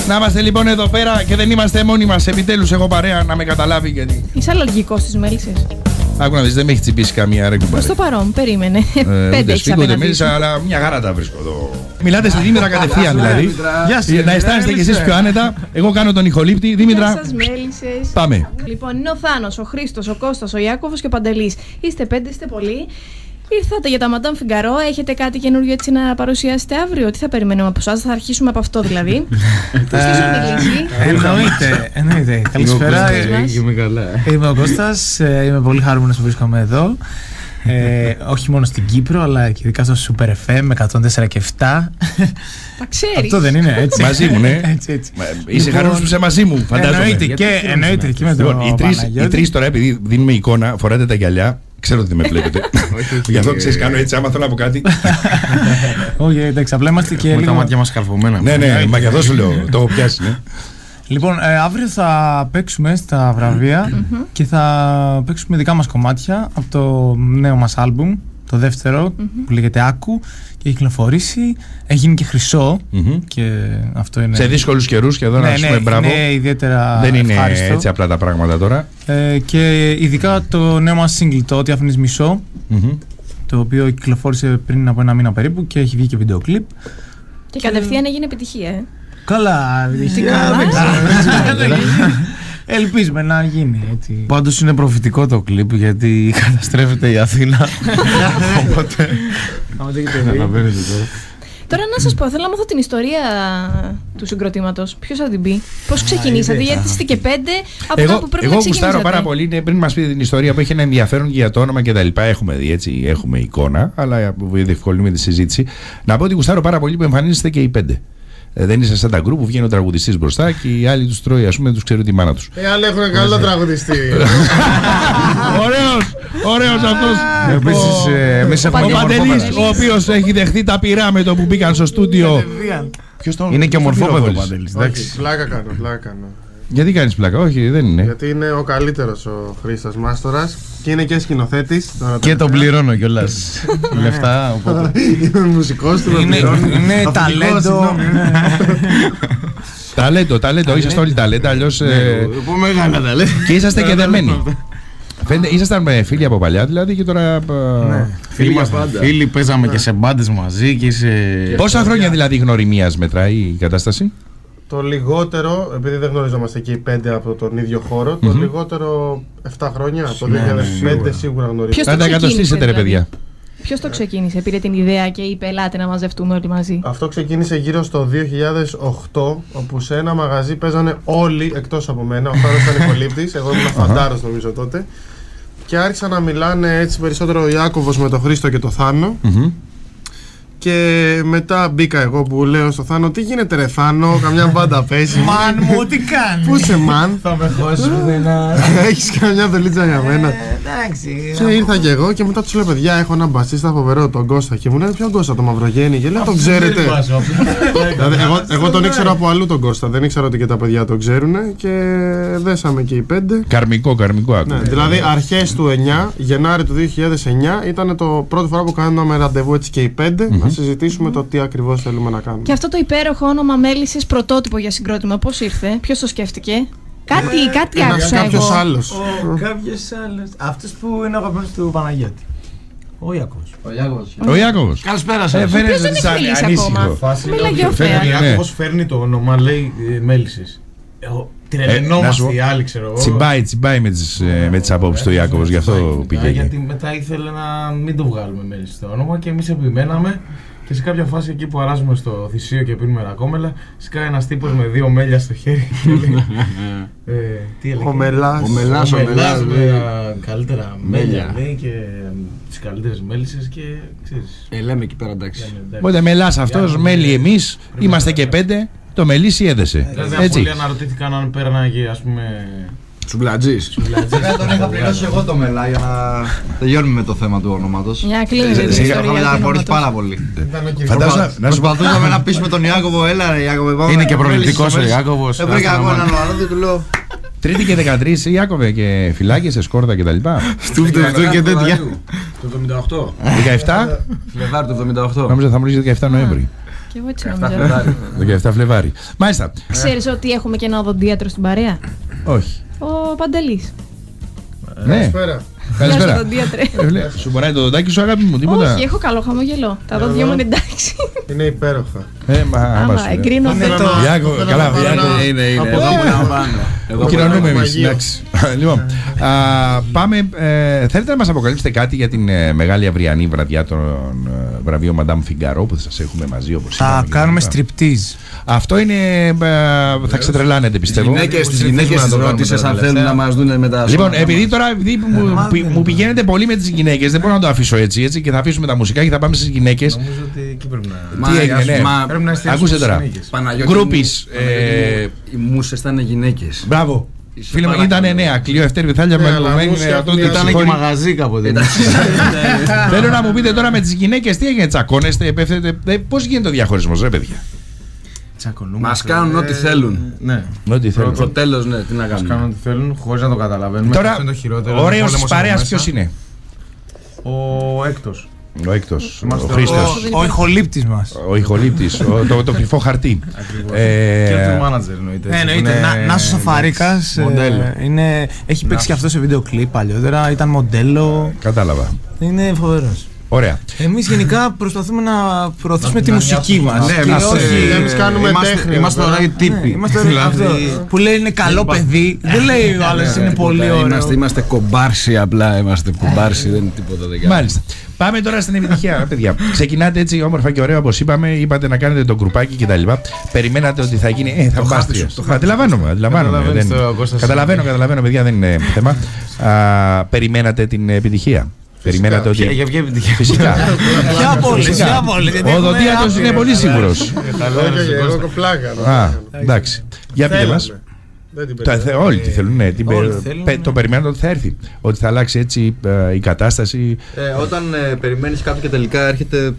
Να είμαστε λοιπόν εδώ πέρα και δεν είμαστε μόνοι μας. Επιτέλους έχω παρέα να με καταλάβει γιατί. Είσαι αλλεργικός στις μέλισσες? Άκου να δεις, δεν με έχει τσιμπήσει καμία ρε κουμπάρε. Προς το παρόν, περίμενε. Πέντε έχεις απέναντι σου. Αλλά μια χαρά τα βρίσκω εδώ. Μιλάτε στη Δήμητρα κατευθείαν δηλαδή. Να αισθάνεστε κι εσείς πιο άνετα. Εγώ κάνω τον ηχολήπτη. Δήμητρα. Γεια σας μέλισσες. Πάμε. Λοιπόν, είναι ο Θάνος, ο Χρήστος, ο Κώστας, ο Ιάκωβος και ο Παντελής. Είστε 5, είστε πολλοί. Ήρθατε για τα Madame Figaro, έχετε κάτι καινούριο έτσι να παρουσιάσετε αύριο? Τι θα περιμένουμε από εσάς, θα αρχίσουμε από αυτό δηλαδή. Ποιος θα μιλήσει? Εννοείται. Καλησπέρα. Είμαι ο Κώστας, είμαι πολύ χαρούμενος που βρίσκομαι εδώ. Όχι μόνο στην Κύπρο, αλλά και ειδικά στο Super FM 104 και 7. Τα ξέρεις. Αυτό δεν είναι έτσι? Μαζί μου, ναι. Έτσι. Είσαι χαρούμενος που είσαι μαζί μου, φαντάζομαι. Εννοείται και με τον Παναγιώτη. Οι τρεις τώρα, επειδή δίνουμε εικόνα, φοράτε τα γυαλιά. Ξέρω ότι δεν με βλέπετε. Γι' αυτό ξέρεις, κάνω έτσι, άμα θέλω να πω κάτι. Όχι, εντάξει, απλά είμαστε και με τα μάτια μας καρφωμένα. Ναι, μα γι' αυτό σου λέω, το έχω πιάσει, ναι. Λοιπόν, αύριο θα παίξουμε στα βραβεία και θα παίξουμε δικά μας κομμάτια από το νέο μας άλμπουμ, το δεύτερο, που λέγεται Άκου, και έχει κυκλοφορήσει, έχει γίνει και χρυσό και αυτό είναι... Σε δύσκολους καιρούς και εδώ να σου πούμε μπράβο. Ναι, ιδιαίτερα δεν είναι ευχάριστο. Έτσι απλά τα πράγματα τώρα. Και ειδικά το νέο μας single, το Ό,τι άφηνες μισό, το οποίο κυκλοφόρησε πριν από ένα μήνα περίπου και έχει βγει και βίντεο κλιπ. Και κατευθείαν έγινε επιτυχία, Καλά, ελπίζουμε να γίνει έτσι. Πάντως είναι προφητικό το κλιπ γιατί καταστρέφεται η Αθήνα. Οπότε καταλαβαίνετε τώρα. Τώρα να σας πω, θέλω να μάθω την ιστορία του συγκροτήματος. Ποιος θα την πει? Πώς ξεκινήσατε? Γιατί είστε και 5 από κάπου πρέπει να ξεκινήσατε. Εγώ γουστάρω πάρα πολύ, πριν μας πείτε την ιστορία που έχει ένα ενδιαφέρον για το όνομα και τα λοιπά. Έχουμε δει έτσι, έχουμε εικόνα, αλλά διευκολύνουμε τη συζήτηση. Να πω ότι γουστάρω πάρα πολύ που εμφανίζεστε και οι 5. Δεν είσαι σαν τα γκρουπ που βγαίνει ο τραγουδιστής μπροστά και οι άλλοι τους τρώει, ας πούμε, τους ξέρει τη μάνα τους. Άλλοι έχουν καλό τραγουδιστή. Ωραίος αυτός. Ο Παντελής, ο οποίος έχει δεχθεί τα πυρά με το που μπήκαν στο στούντιο. Είναι και ομορφόπεδο ο Παντελής. Πλάκα κάνω. Γιατί κάνεις πλάκα? Όχι, δεν είναι. Γιατί είναι ο καλύτερος ο Χρήστος Μάστορας και είναι και σκηνοθέτης. Και τον πληρώνω κιόλας λεφτά. Είναι μουσικός του. Είναι ταλέντο. Ταλέντο, είσαστε όλοι ταλέντα, αλλιώς. Μεγάλα ταλέντα. Και είσαστε και δεμένοι. Ήσασταν φίλοι από παλιά δηλαδή και τώρα. Φίλοι, παίζαμε και σε μπάντες μαζί και σε. Πόσα χρόνια δηλαδή γνωριμίας μετράει η κατάσταση? Το λιγότερο, επειδή δεν γνωριζόμαστε και οι 5 από τον ίδιο χώρο, το λιγότερο 7 χρόνια, από το 2005 σίγουρα γνωρίζουμε. Να τα εκατοστήσετε ρε παιδιά. Ποιος το ξεκίνησε, πήρε την ιδέα και είπε ελάτε να μαζευτούμε όλοι μαζί? Αυτό ξεκίνησε γύρω στο 2008, όπου σε ένα μαγαζί παίζανε όλοι εκτός από μένα. Ο Θάρος ήταν ηχολήπτης, εγώ ήμουν φαντάρος νομίζω τότε. Και άρχισαν να μιλάνε έτσι περισσότερο ο Ιάκωβος με τον Χρήστο και τον Θάνο. Και μετά μπήκα εγώ που λέω στο Θάνο, τι γίνεται ρε Θάνο, καμιά μπάντα παίζει. Μαν μου, τι κάνεις? Πού είσαι μαν? Θα με χώσεις πουθενά. Έχεις καμιά δουλίτσα για μένα? Εντάξει. Και ήρθα και εγώ και μετά τους λέω παιδιά, έχω έναν μπασίστα φοβερό, τον Κώστα. Και μου λένε ποιον Κώστα, το Μαυρογέννη? Και λέω τον ξέρετε? Δηλαδή εγώ τον ήξερα από αλλού τον Κώστα, δεν ήξερα ότι και τα παιδιά τον ξέρουν και δέσαμε και οι 5. Καρμικό άκου. Δηλαδή αρχές του 9, Γενάρη του 2009 ήταν το πρώτη φορά που κάναμε ραντεβού έτσι και οι 5. Να συζητήσουμε το τι ακριβώς θέλουμε να κάνουμε. Και αυτό το υπέροχο όνομα Μέλισσες, πρωτότυπο για συγκρότημα, πώς ήρθε? Ποιος το σκέφτηκε? Κάτι άκουσα εγώ. Κάποιος άλλος. Αυτός που είναι ο αγαπημένος του Παναγιώτη. Ο Ιάκωβος. Καλησπέρα σας. Ποιος δεν έχει μιλήσει ακόμα? Μίλαγε ο Φέας. Ο Ιάκωβος φέρνει το όνομα, λέει Μέλισσες. Τρελαινόμαστε οι άλλοι, ξέρω εγώ. Τσιμπάει με τις απόψεις του Ιάκωβος, γι' αυτό πήγε. Γιατί μετά ήθελε να μην το βγάλουμε Μέλισσες στο όνομα και εμείς επιμέναμε. Και σε κάποια φάση εκεί που αράζουμε στο Θησίο και πίνουμε ρακόμελα, σκάει ένας τύπος με 2 μέλια στο χέρι. Τι έλεγε? Ο Μελάς. Καλύτερα μέλια λέει και τις καλύτερες μέλισσες και ξέρεις. Λέμε εκεί πέρα εντάξει. Οπότε μελάς αυτός, μέλι εμείς, είμαστε και 5, το μελίσι έδεσε. Έτσι. Πολλοί αναρωτήθηκαν αν πέραναγε ας πούμε Σουμπλατζής. Τον είχα πληρώσει εγώ το μελά για να τελειώνουμε με το θέμα του ονόματος. Για να κλείνουμε την ιστορία του ονόματος. Πάρα πολύ. Προσπαθούσαμε να πείσουμε τον Ιάκωβο, έλα ρε Ιάκωβο. Είναι και προληπτικός ο Ιάκωβος. Βρήκα εγώ έναν άλλο, του λέω. Τρίτη και 13, Ιάκωβε, και φυλάκια σε σκόρδα κτλ. Στούφτευτού και τέτοια. Το 78. 17. Φλεβάρι του 78. Νόμιζα θα μου λύσει 17 Νοέμβρη. Και εγώ έτσι νομίζω. 17 Φλεβάρι. Μάλιστα. Ξέρεις ότι έχουμε και ένα οδοντίατρο στην παρέα? Όχι. Ο Παντελής. Ναι. Καλησπέρα. Καλησπέρα. Οδοντίατρε. Σου πονάει το δοντάκι σου, αγάπη μου, τίποτα? Όχι, έχω καλό χαμογελό. Τα δόντια μου είναι εντάξει. Είναι υπέροχα. Άμα εγκρίνονται. Καλά, Είναι. Από εδώ που να πάνω. κοινωνούμε εμείς. Λοιπόν, πάμε. Θέλετε να μας αποκαλύψετε κάτι για την μεγάλη αυριανή βραδιά των βραβείων Madame Figaro που θα σας έχουμε μαζί, όπως Θα είπαμε, κάνουμε κλπ. striptease. Αυτό είναι. Θα ξετρελάνετε, πιστεύω. Τις γυναίκες τις ρώτησες αν θέλουν να μας δουν μετά. Λοιπόν, επειδή τώρα μου πηγαίνετε πολύ με τις γυναίκες, δεν μπορώ να το αφήσω έτσι και θα αφήσουμε τα μουσικά και θα πάμε στις γυναίκες. Νομίζω ότι εκεί πρέπει να. Τι έγινε, ναι. Πρέπει να εστιάσουμε Ακούστε στις τώρα. γυναίκες. Παναγιώτη, Γκρούπις. οι μουσες ήταν γυναίκες. Μπράβο. Φίλε μου, ήταν νέα. Κλειό Ευτέρη Βυθάλια με αλλά αλμουμένη. μουσια Τότε ήταν Ήταν και μαγαζί κάποτε. Θέλω να μου πείτε τώρα με τις γυναίκες τι έγινε, τσακώνεστε, πέφτετε. Πώς γίνεται ο διαχωρισμός, ρε παιδιά? Τσακωνούμε. Μας κάνουν ό,τι θέλουν. Ναι. Ό,τι θέλω. Το τέλος, ναι, τι να Μας κάνουν κάνουμε. ό,τι θέλουν χωρίς να το καταλαβαίνουμε. Τώρα, Αυτό είναι το χειρότερο. ωραίος της Πόλεμος παρέας από ποιος μέσα. είναι? Ο έκτος. Ο έκτος, ο Είμαστε Χρήστος, Ο ηχολήπτης μας. ο ηχολήπτης, το κρυφό χαρτί. Και ο manager εννοείται. Εννοείται. Νάσος Σαφαρίκας Μοντέλο. έχει παίξει και αυτό σε βίντεο κλιπ παλιότερα. Ήταν μοντέλο. Κατάλαβα. Είναι φοβερός. Ωραία. Εμείς γενικά προσπαθούμε να προωθήσουμε τη μουσική μας. Ναι, Και εμείς κάνουμε τέχνη. Είμαστε ωραίοι τύποι. Είμαστε αυτό που λέει είναι καλό παιδί. Δεν λέει ο άλλος είναι πολύ ωραίο. Είμαστε κομπάρσι απλά. Είμαστε κομπάρσι, δεν είναι τίποτα. δεν κάνουμε. Μάλιστα. Πάμε τώρα στην επιτυχία, παιδιά. Ξεκινάτε έτσι όμορφα και ωραία όπως είπαμε. Είπατε να κάνετε το γκρουπάκι κτλ. Περιμένατε ότι θα γίνει θαυμάστρια. Αντιλαμβάνομαι. Καταλαβαίνεις τώρα, Κώστας. Καταλαβαίνω, παιδιά, δεν είναι θέμα. Περιμένατε την επιτυχία. Περιμένατε ότι. Για ποια επιτυχία? Φυσικά. Ποια πόλη, ποια πόλη. Ο Δοντίατος είναι πολύ σίγουρος. Όχι, εγώ πλάκα. Α, εντάξει. Για πείτε μας. Δεν την περιμένω. Όλοι τη θέλουν, ναι. Όλοι θέλουν. Το περιμένουν ότι θα έρθει. Ότι θα αλλάξει έτσι η κατάσταση. Όταν περιμένεις κάτι και τελικά έρχεται.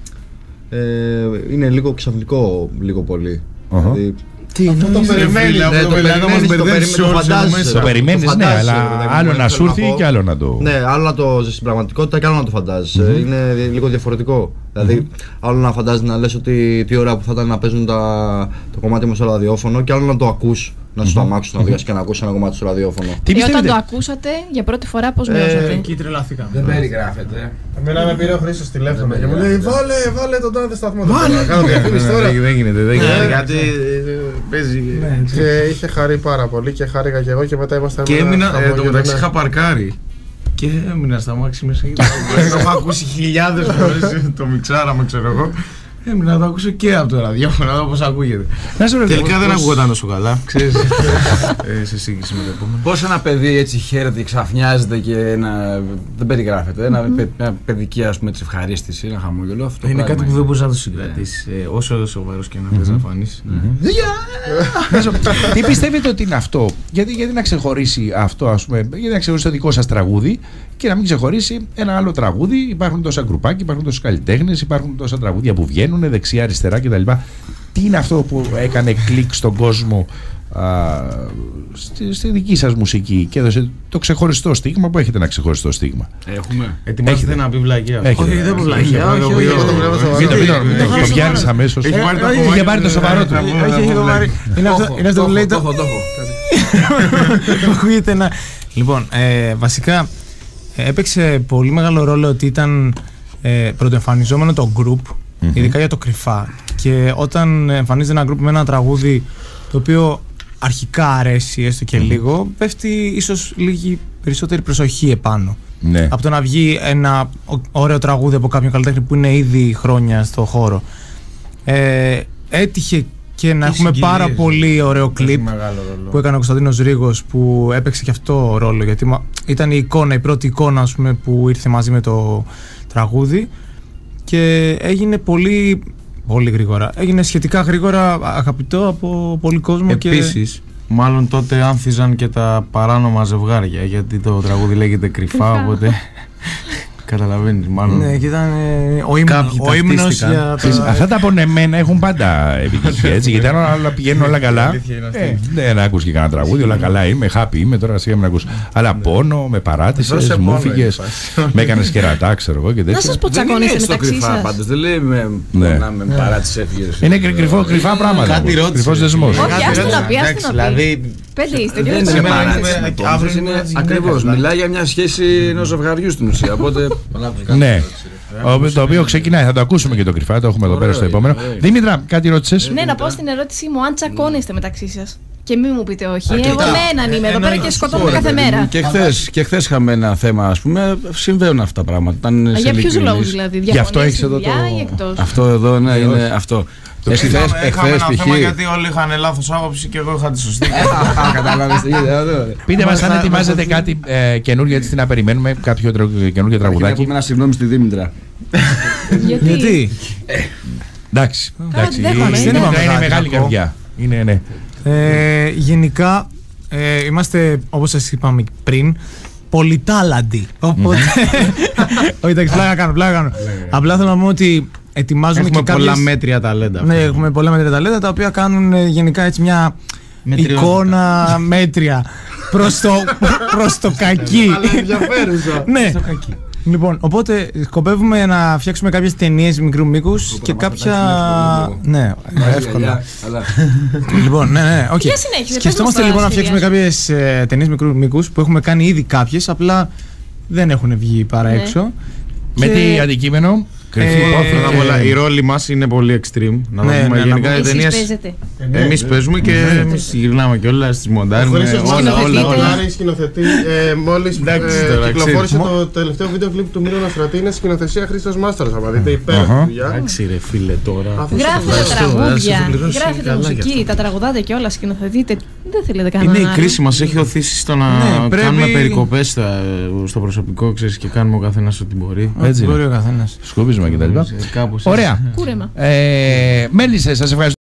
Είναι λίγο ξαφνικό, λίγο πολύ. Δηλαδή, Αυτό το περιμένει. ναι, το περιμένεις, το φαντάζεσαι. Το περιμένεις, Το ναι, φαντάζεσαι, αλλά ρε παιδί μου, άλλο να θέλω σου έρθει πω. και άλλο να το. Ναι, άλλο να το ζεις στην πραγματικότητα και άλλο να το φαντάζεσαι. Είναι λίγο διαφορετικό. Δηλαδή, άλλο να φαντάζεσαι να λες ότι τι ώρα που θα ήταν να παίζουν το κομμάτι μας στο ραδιόφωνο, και άλλο να το ακούς, να σου το αμάξεις να οδηγάς και να ακούσεις ένα κομμάτι στο ραδιόφωνο. Τι Όταν το πιστεύετε? ακούσατε για πρώτη φορά, πώς νιώσατε? Εκεί τρελαθήκαμε. Δεν περιγράφεται. Εμένα με πήρε ο Χρήστος τηλέφωνο και μου λέει βάλε τον τάδε σταθμό. Βάλε! Κάνω διαφήμιση τώρα. Δεν γίνεται. Γιατί παίζει. Και είχε χαρεί πάρα πολύ και χάρηκα και εγώ και μετά ήμασταν. Και έμεινα, το μεταξύ είχα παρκάρει. Και έμεινα στα μάξι μέσα. Το έχω ακούσει χιλιάδες φορές, το μιξάραμε, ξέρω εγώ. Έμεινα να το ακούσω και από το ραδιόφωνο, να δω πώς ακούγεται. Να σε ρωτήσω, Τελικά δεν πώς- ακούγονταν τόσο καλά, ξέρεις, σε σύγκριση με το επόμενο. Πώς ένα παιδί έτσι χαίρεται, ξαφνιάζεται και δεν περιγράφεται. Μια παιδική, ας πούμε, έτσι, ευχαρίστηση, ένα χαμόγελο. Αυτό Είναι πράγμα κάτι που δεν μπορείς να το συγκρατήσεις, όσο σοβαρός και να θες να φανείς. Να σου- Τι πιστεύετε ότι είναι αυτό? Γιατί να ξεχωρίσει αυτό, ας πούμε, γιατί να ξεχωρίσει το δικό σας τραγούδι και να μην ξεχωρίσει ένα άλλο τραγούδι? Υπάρχουν τόσα γκρουπάκια, υπάρχουν τόσοι καλλιτέχνες, υπάρχουν τόσα τραγούδια που βγαίνουν δεξιά, αριστερά κτλ. Τι είναι αυτό που έκανε κλικ στον κόσμο στη δική σας μουσική και έδωσε το ξεχωριστό στίγμα που έχετε? Ένα ξεχωριστό στίγμα. Έχουμε. Ετοιμάζεται Έχετε. να πει βλαγιά. Έχετε. Όχι, δεν πει βλαγιά. Εγώ το βλέπω σοβαρό. Το πιάνεις αμέσως. Έχει πάρει το Είχε κομμάτι πάρει το σοβαρό του. Είναι αυτό που λέει Το το. έχω. Ακούγεται ένα. Λοιπόν, βασικά έπαιξε πολύ μεγάλο ρόλο ότι ήταν πρωτοεμφανιζόμενο το group, ειδικά για το κρυφά. Και όταν εμφανίζεται ένα group με ένα τραγούδι το οποίο αρχικά αρέσει έστω και λίγο, πέφτει ίσως λίγη περισσότερη προσοχή επάνω. Ναι. Από το να βγει ένα ωραίο τραγούδι από κάποιον καλλιτέχνη που είναι ήδη χρόνια στο χώρο. Έτυχε και να έχουμε συγκυρίες. πάρα πολύ ωραίο κλιπ Μεγάλο ρόλο. που έκανε ο Κωνσταντίνος Ρήγος, που έπαιξε και αυτό ρόλο, γιατί ήταν η εικόνα, η πρώτη εικόνα, ας πούμε, που ήρθε μαζί με το τραγούδι και έγινε πολύ γρήγορα. Έγινε σχετικά γρήγορα αγαπητό από πολύ κόσμο. Επίσης, μάλλον τότε άνθιζαν και τα παράνομα ζευγάρια, γιατί το τραγούδι λέγεται κρυφά, οπότε καταλαβαίνεις μάλλον. Ναι, και ήταν Κάποιοι ο ύμνος ταυτίστηκαν. για το... Αυτά τα πονεμένα έχουν πάντα επιτυχία, έτσι. Γιατί αν όλα πηγαίνουν όλα καλά. Δεν άκουσες και κανένα τραγούδι, όλα καλά είμαι, happy είμαι, τώρα σιγά μην ακούς. Αλλά πόνο, με παράτησες, μου φύγες, με έκανες κερατά, ξέρω εγώ και τέτοια. Να σας πω, τσακώνεστε μεταξύ σας. Πάντως δεν λέει με παράτηση έφυγες. Είναι κρυφά πράγματα. Κάτι ρώτησε. Κρυφός δεσμός. Όχι, άστο να πει, άστο να πει. Πέντε είστε, Δεν δεν είναι είναι παράτηση. Ακριβώς. Μιλάει για μια σχέση ενός ζευγαριού στην ουσία. Οπότε. Ναι. Το οποίο ξεκινάει, θα το ακούσουμε και το κρυφά, το έχουμε εδώ πέρα στο επόμενο. Δήμητρα, κάτι ρώτησες? Ναι, να πω στην ερώτησή μου, αν τσακώνεστε μεταξύ σας. Και μην μου πείτε όχι. Εγώ με έναν είμαι εδώ πέρα και σκοτώνω κάθε μέρα. Και χθες είχαμε ένα θέμα, ας πούμε. Συμβαίνουν αυτά τα πράγματα. Για ποιους λόγους δηλαδή? Γι' αυτό έχεις εδώ το. Αυτό εδώ, ναι, είναι αυτό. Είχαμε ένα θέμα γιατί όλοι είχαν λάθος άποψη και εγώ είχα τη σωστή. Κατάλαβες τι γίνεται. Πείτε μας αν ετοιμάζετε κάτι καινούργιο, έτσι να περιμένουμε, κάποιο καινούργιο τραγουδάκι. Να πούμε ένα συγγνώμη στη Δήμητρα. Γιατί? Εντάξει. Δεν Είναι μεγάλη καρδιά. Είναι, ναι. Γενικά είμαστε, όπως σας είπαμε πριν, πολυτάλαντοι. Οπότε. Όχι, εντάξει, πλάκα κάνω. Απλά θέλω να πούμε ότι ετοιμάζουμε Έχουμε και πολλά μέτρια ταλέντα. Ναι, έχουμε πολλά μέτρια ταλέντα τα οποία κάνουν γενικά έτσι μια εικόνα μέτρια προς το κακί. Αλλά ενδιαφέρουσα. Ναι. Λοιπόν, οπότε σκοπεύουμε να φτιάξουμε κάποιες ταινίες μικρού μήκους και κάποια. Ναι, εύκολα. Λοιπόν, ναι, οκ. Για συνέχισε, Σκεφτόμαστε πες μας λοιπόν τα να φτιάξουμε κάποιες ταινίες μικρού μήκους που έχουμε κάνει ήδη κάποιες, απλά δεν έχουν βγει παρά Ναι. έξω. Με τι αντικείμενο? Πρώτα απ' όλα, οι ρόλοι μας είναι πολύ extreme. Να Ναι, δούμε ναι, γενικά οι Εσείς ταινίες. παίζετε. Εμείς παίζουμε και εμείς γυρνάμε κιόλας, τις μοντάρουμε. Όλα. Σκηνοθετή. Μόλις κυκλοφόρησε το τελευταίο βίντεο κλιπ του Μύρονα Στρατή, είναι σκηνοθεσία Χρήστος Μάσταρας. Θα δείτε υπέροχη δουλειά. Εντάξει ρε φίλε τώρα. Γράφετε τραγούδια, πληρώσει γράφετε καλά μουσική, γι' τα τραγουδάτε και όλα, σκηνοθετείτε. Δεν θέλετε κανέναν Είναι η άλλο. κρίση μας έχει οθήσει στο να πρέπει- κάνουμε περικοπές στο προσωπικό, ξέρεις, και κάνουμε ο καθένας ό,τι μπορεί. Έτσι Μπορεί είναι. ο καθένας. Σκούπισμα κτλ. Κάπως έτσι. Ωραία. Κούρεμα. Μέλισσες, σας ευχαριστώ.